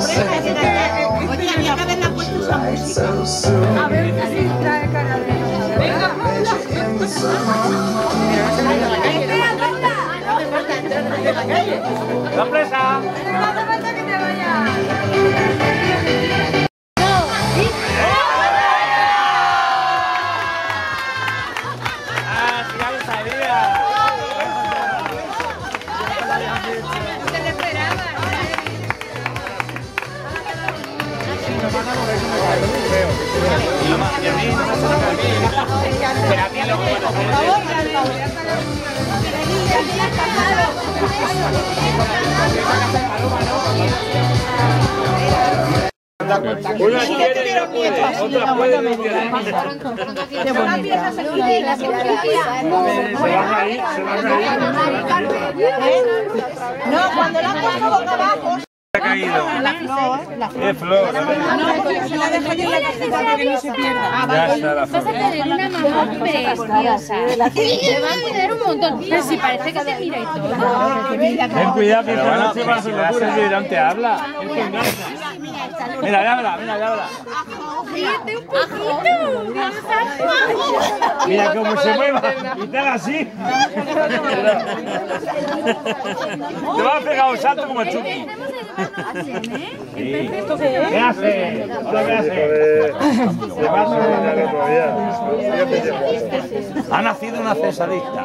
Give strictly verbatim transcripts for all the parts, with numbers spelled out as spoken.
Oye, había que haberla puesto esa música. A ver si trae cara de... Venga, Paula. ¡La presa! No hace falta que te vayas. ¡Ah, sí, ya lo sabía! Te lo esperaba. Y a mí no me suena a mí. Pero a mí lo bueno. Por favor, una quiere y no puede, otra puede y no quiere. Se van a ir, se van a ir. No, cuando la han puesto boca abajo. Ha caído. La flor, la flor. ¿Qué flor? No, porque se la dejo yo en la cajita para que no se pierda. Ah, Ya está la flor. Vas a tener una mamá preciosa. Te va a cuidar un montón. Pero si parece que te mira y todo. Ten cuidado que esta noche va a ser locura y no te habla. Mira, ya habla, mira, ya habla. Ríete un poquito. Mira cómo se mueva y te haga así. Te va a pegar un salto como el Chucky. ¿Esto qué es? ¿Qué hace? Hola, ¿qué hace? Ha nacido una cesadista.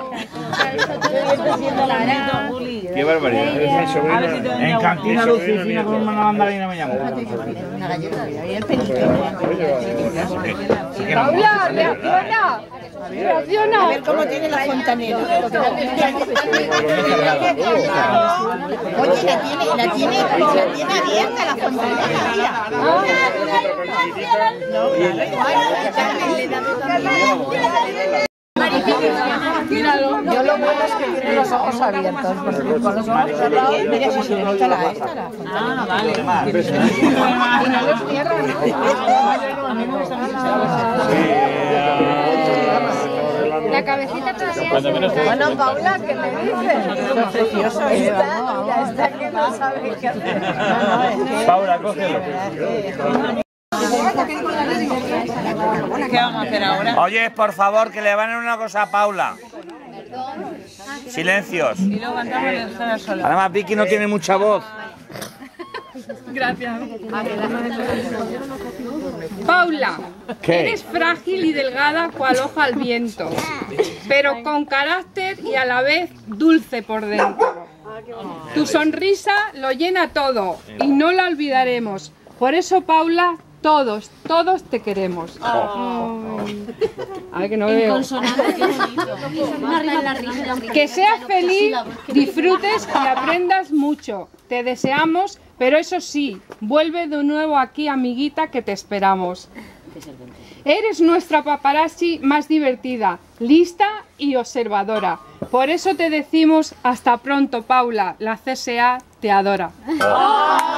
Qué barbaridad. En cantina Lucifina con una mandarina me llamó. Una galleta y el pelito. Paula, reacciona. Reacciona. A ver cómo tiene la fontanera. Oye, la tiene, la tiene, la tiene abierta la fontanera. Míralo. Yo lo bueno es que tiene los ojos abiertos, porque con los ojos cerrados, mira si se le nota la esta, la fontanera. Ah, vale. Y no los cierran. A mí me gusta mucho. La cabecita todavía. Bueno, Paula, ¿qué me dices? Qué precioso es. Está, ya está que no sabe qué hacer. Paula, cógelo. ¿Qué vamos a hacer ahora? Oye, por favor, que le van a una cosa a Paula. Silencios. Y luego cantamos el Jara sola. Además, Vicky no tiene mucha voz. Gracias. Paula, ¿Qué? eres frágil y delgada cual hoja al viento, pero con carácter y a la vez dulce por dentro. Tu sonrisa lo llena todo y no la olvidaremos. Por eso, Paula, todos, todos te queremos. Oh. A ver, que no veo. Que seas feliz, disfrutes y aprendas mucho. Te deseamos, pero eso sí, vuelve de nuevo aquí, amiguita, que te esperamos. Eres nuestra paparazzi más divertida, lista y observadora. Por eso te decimos hasta pronto, Paula. La C S A te adora.